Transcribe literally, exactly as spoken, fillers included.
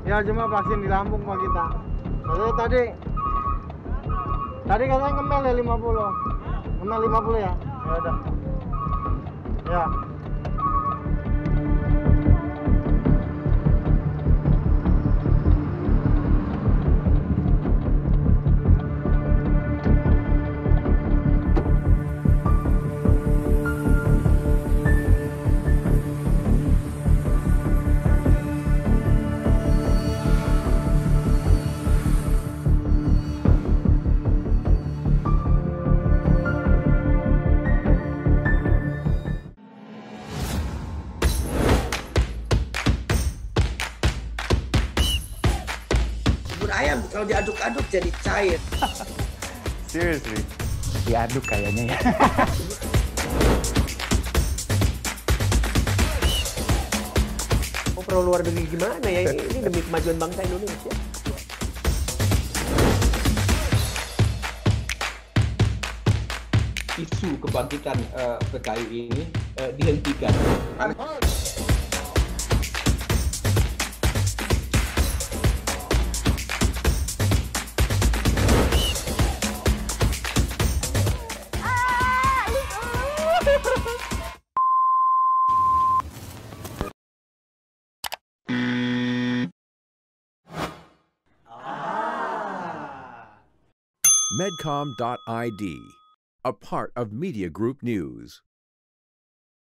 Ya cuma vaksin di Lampung Pak kita. Lalu tadi tadi katanya ngemel ya lima puluh. Ngemel lima puluh ya? Ya udah. Ya. Ayam kalau diaduk-aduk jadi cair. Seriously? Diaduk kayaknya ya. Oh, perlu luar negeri gimana ya? Ini demi kemajuan bangsa Indonesia. Isu kebangkitan uh, P K I ini uh, dihentikan. medcom dot I D, a part of Media Group News.